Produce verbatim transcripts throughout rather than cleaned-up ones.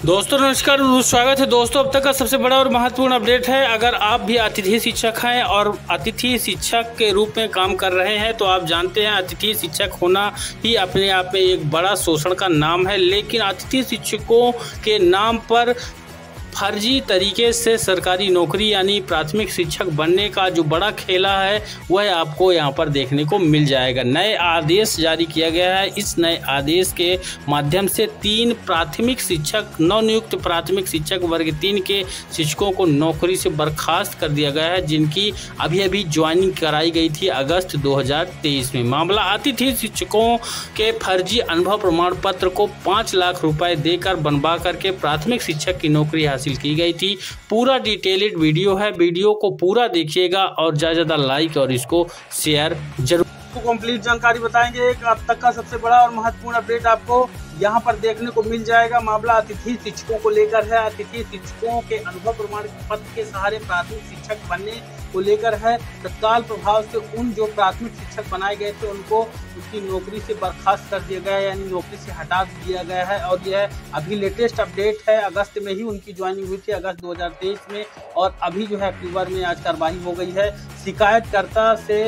दोस्तों नमस्कार, स्वागत है दोस्तों। अब तक का सबसे बड़ा और महत्वपूर्ण अपडेट है। अगर आप भी अतिथि शिक्षक हैं और अतिथि शिक्षक के रूप में काम कर रहे हैं तो आप जानते हैं अतिथि शिक्षक होना ही अपने आप में एक बड़ा शोषण का नाम है। लेकिन अतिथि शिक्षकों के नाम पर फर्जी तरीके से सरकारी नौकरी यानी प्राथमिक शिक्षक बनने का जो बड़ा खेला है वह आपको यहां पर देखने को मिल जाएगा। नए आदेश जारी किया गया है। इस नए आदेश के माध्यम से तीन प्राथमिक शिक्षक नवनियुक्त प्राथमिक शिक्षक वर्ग तीन के शिक्षकों को नौकरी से बर्खास्त कर दिया गया है, जिनकी अभी अभी ज्वाइनिंग कराई गई थी अगस्त दो हज़ार तेईस में। मामला अतिथि शिक्षकों के फर्जी अनुभव प्रमाण पत्र को पाँच लाख रुपए देकर बनवा करके प्राथमिक शिक्षक की नौकरी हासिल की गई थी। पूरा डिटेल्ड वीडियो है, वीडियो को पूरा देखिएगा और ज़्यादा ज़्यादा लाइक और इसको शेयर जरूर। आपको कंप्लीट जानकारी बताएंगे। एक अब तक का सबसे बड़ा और महत्वपूर्ण अपडेट आपको यहां पर देखने को मिल जाएगा। मामला अतिथि शिक्षकों को लेकर है। अतिथि शिक्षकों के अनुभव प्रमाण पत्र के सहारे प्राथमिक शिक्षक बनने को लेकर है। तत्काल प्रभाव से उन जो प्राथमिक शिक्षक बनाए गए थे उनको उसकी नौकरी से बर्खास्त कर दिया गया है, यानी नौकरी से हटा दिया गया है। और यह अभी लेटेस्ट अपडेट है। अगस्त में ही उनकी ज्वाइनिंग हुई थी, अगस्त दो हज़ार तेईस में, और अभी जो है अक्टूबर में आज कार्रवाई हो गई है। शिकायतकर्ता से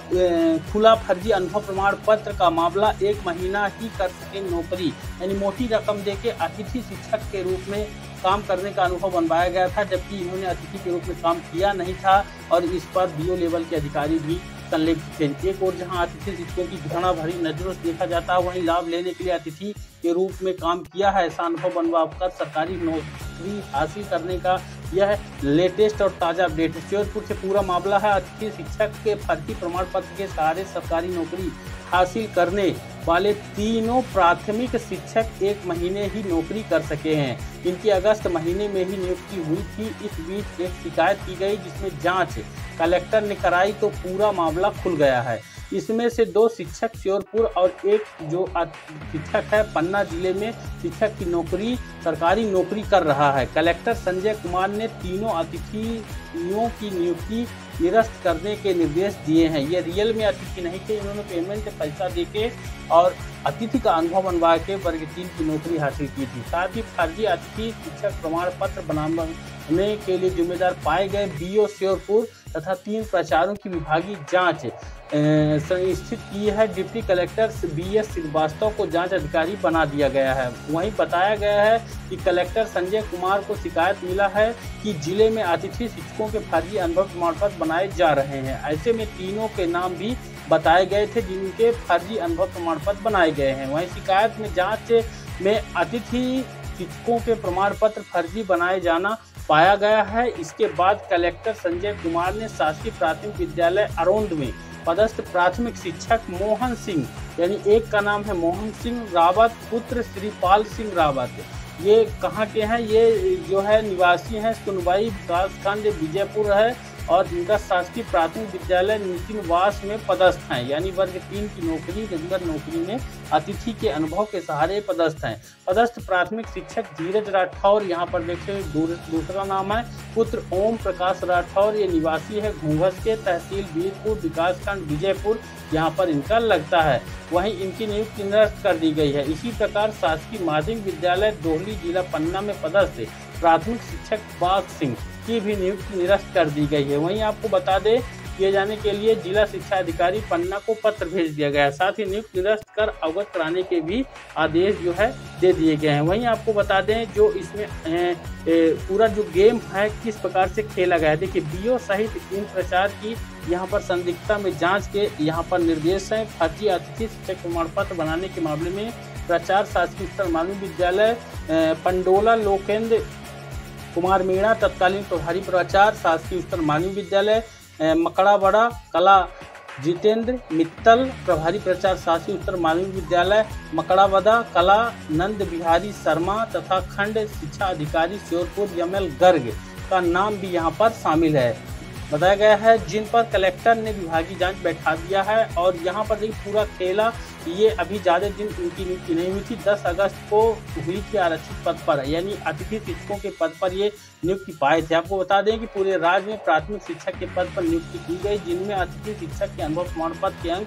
खुला फर्जी अनुभव प्रमाण पत्र का मामला एक महीना ही कर सके नौकरी, यानी मोटी रकम देके अतिथि शिक्षक के रूप में काम करने का अनुभव बनवाया गया था, जबकि इन्होंने अतिथि के रूप में काम किया नहीं था और इस पर बीओ लेवल के अधिकारी भी संलिप्त थे। एक और जहां अतिथि शिक्षकों की घृणा भरी नजरों से देखा जाता है, वहीं लाभ लेने के लिए अतिथि के रूप में काम किया है ऐसा अनुभव बनवा कर सरकारी नौकरी हासिल करने का यह लेटेस्ट और ताज़ा अपडेट है। श्योरपुर से पूरा मामला है। अतिथि शिक्षक के फर्जी प्रमाण पत्र के सहारे सरकारी नौकरी हासिल करने वाले तीनों प्राथमिक शिक्षक एक महीने ही नौकरी कर सके हैं। इनकी अगस्त महीने में ही नियुक्ति हुई थी। इस बीच एक शिकायत की गई जिसमें जांच कलेक्टर ने कराई तो पूरा मामला खुल गया है। इसमें से दो शिक्षक श्योरपुर और एक जो शिक्षक है पन्ना जिले में शिक्षक की नौकरी सरकारी नौकरी कर रहा है। कलेक्टर संजय कुमार ने तीनों अतिथियों की नियुक्ति निरस्त करने के निर्देश दिए हैं। ये रियल में अतिथि नहीं थे, इन्होंने पेमेंट पैसा देके और अतिथि का अनुभव बनवा के वर्ग तीन की नौकरी हासिल की थी। साथ ही फर्जी अतिथि शिक्षक प्रमाण पत्र बनाने के लिए जिम्मेदार पाए गए बीओ श्योरपुर तथा तीन प्राचार्यों की विभागीय जांच सुनिश्चित की है। Deputy collector B S Srivastava को जांच अधिकारी बना दिया गया है। वहीं बताया गया है कि कलेक्टर संजय कुमार को शिकायत मिला है कि जिले में अतिथि शिक्षकों के फर्जी अनुभव प्रमाण पत्र बनाए जा रहे हैं। ऐसे में तीनों के नाम भी बताए गए थे जिनके फर्जी अनुभव प्रमाण पत्र बनाए गए हैं। वहीं शिकायत में जांच में अतिथि शिक्षकों के प्रमाण पत्र फर्जी बनाए जाना पाया गया है। इसके बाद कलेक्टर संजय कुमार ने शासकीय प्राथमिक विद्यालय अरोंद में पदस्थ प्राथमिक शिक्षक मोहन सिंह, यानी एक का नाम है मोहन सिंह रावत पुत्र श्रीपाल सिंह रावत, ये कहाँ के हैं, ये जो है निवासी हैं सुनवाई विकासखंड विजयपुर है और इनका शासकीय प्राथमिक विद्यालय नितिनवास में पदस्थ हैं, यानी वर्ग तीन की नौकरी रेगुलर नौकरी में अतिथि के अनुभव के सहारे पदस्थ हैं। पदस्थ प्राथमिक शिक्षक धीरज राठौर, यहाँ पर देखिए दूसरा नाम है पुत्र ओम प्रकाश राठौर, ये निवासी है घूंघस के, तहसील वीरपुर विकासखंड विजयपुर, यहाँ पर इनका लगता है। वहीं इनकी नियुक्ति निरस्त कर दी गई है। इसी प्रकार शासकीय माध्यमिक विद्यालय दोहली जिला पन्ना में पदस्थ प्राथमिक शिक्षक बाग सिंह की भी नियुक्ति निरस्त कर दी गई है। वहीं आपको बता दें किए जाने के लिए जिला शिक्षा अधिकारी पन्ना को पत्र भेज दिया गया है। साथ ही नियुक्ति निरस्त कर अवगत कराने के भी आदेश जो है दे दिए गए हैं। वहीं आपको बता दें जो इसमें ए, ए, पूरा जो गेम है किस प्रकार से खेला गया है। देखिए बीओ सहित इन प्रचार की यहाँ पर संदिग्धता में जांच के यहाँ पर निर्देश हैं। फर्जी अतिथि शिक्षक प्रमाण पत्र बनाने के मामले में प्रचार शासकीय उच्चतर माध्यमिक विद्यालय पंडोला लोकेंद्र कुमार मीणा तत्कालीन प्रभारी प्राचार्य शासकीय उच्चतर माध्यमिक विद्यालय मकड़ाबड़ा कला जितेंद्र मित्तल प्रभारी प्रचार शासकीय उच्चतर माध्यमिक विद्यालय मकड़ाबड़ा कला नंद बिहारी शर्मा तथा खंड शिक्षा अधिकारी श्योरपुर यमल गर्ग का नाम भी यहाँ पर शामिल है बताया गया है, जिन पर कलेक्टर ने विभागीय जांच बैठा दिया है। और यहाँ पर देखिए पूरा खेला ये अभी ज़्यादा दिन उनकी नियुक्ति नहीं हुई थी, दस अगस्त को हुई थी आरक्षित पद पर, यानी अतिथि शिक्षकों के पद पर ये नियुक्ति पाए थे। आपको बता दें कि पूरे राज्य में प्राथमिक शिक्षक के पद पर नियुक्ति की गई, जिनमें अतिथि शिक्षक के अनुभव प्रमाण पत्र के अंक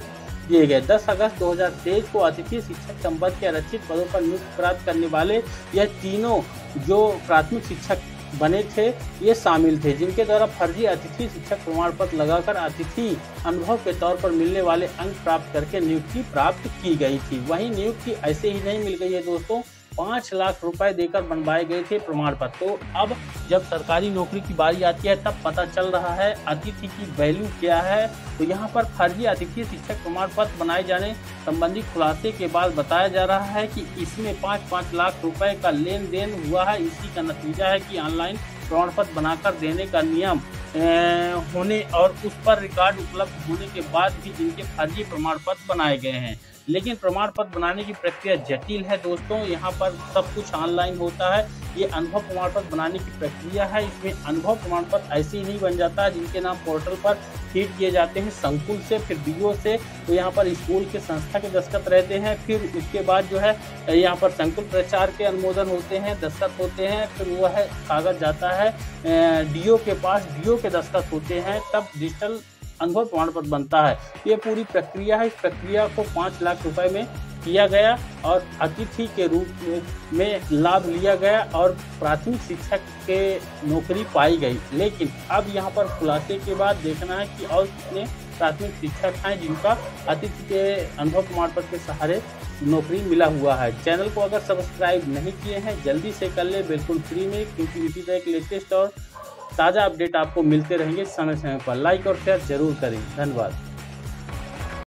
किए गए। दस अगस्त दो हज़ार तेईस को अतिथि शिक्षक संबंध के आरक्षित पदों पर नियुक्ति प्राप्त करने वाले यह तीनों जो प्राथमिक शिक्षक बने थे ये शामिल थे, जिनके द्वारा फर्जी अतिथि शिक्षक प्रमाण पत्र लगाकर अतिथि अनुभव के तौर पर मिलने वाले अंक प्राप्त करके नियुक्ति प्राप्त की गई थी। वहीं नियुक्ति ऐसे ही नहीं मिल गई है दोस्तों, पाँच लाख रुपए देकर बनवाए गए थे प्रमाण पत्र। तो अब जब सरकारी नौकरी की बारी आती है तब पता चल रहा है अतिथि की वैल्यू क्या है। तो यहाँ पर फर्जी अतिथि शिक्षक प्रमाण पत्र बनाए जाने संबंधी खुलासे के बाद बताया जा रहा है कि इसमें पाँच पाँच लाख रुपए का लेन देन हुआ है। इसी का नतीजा है कि ऑनलाइन प्रमाण पत्र बनाकर देने का नियम होने और उस पर रिकॉर्ड उपलब्ध होने के बाद भी इनके फर्जी प्रमाण पत्र बनाए गए हैं। लेकिन प्रमाण पत्र बनाने की प्रक्रिया जटिल है दोस्तों, यहाँ पर सब कुछ ऑनलाइन होता है। ये अनुभव प्रमाण पत्र बनाने की प्रक्रिया है, इसमें अनुभव प्रमाण पत्र ऐसे ही नहीं बन जाता है जिनके नाम पोर्टल पर फीड किए जाते हैं संकुल से, फिर बीओ से, तो यहाँ पर स्कूल के संस्था के दस्तखत रहते हैं, फिर उसके बाद जो है यहाँ पर संकुल प्रचार के अनुमोदन होते हैं, दस्तखत होते हैं, फिर वह कागज जाता है डीओ के पास, डीओ के दस्तखत होते हैं, तब डिजिटल अनुभव प्रमाण पत्र बनता है। ये पूरी प्रक्रिया है। इस प्रक्रिया को पाँच लाख रुपए में किया गया और अतिथि के रूप में लाभ लिया गया और प्राथमिक शिक्षक के नौकरी पाई गई। लेकिन अब यहाँ पर खुलासे के बाद देखना है कि और कितने प्राथमिक शिक्षक हैं जिनका अतिथि के अनुभव प्रमाण पत्र के सहारे नौकरी मिला हुआ है। चैनल को अगर सब्सक्राइब नहीं किए हैं जल्दी से कर ले, बिल्कुल फ्री में, क्योंकि इसी तरह के लेटेस्ट और ताज़ा अपडेट आपको मिलते रहेंगे समय समय पर। लाइक और शेयर जरूर करें। धन्यवाद।